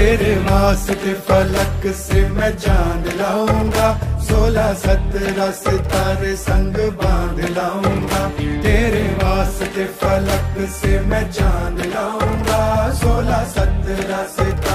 तेरे वास्ते फलक से मैं चांद लाऊंगा, 16-17 सितारे संग बांध लाऊंगा। तेरे वास्ते फलक से मैं चांद लाऊंगा, 16-17 सितारे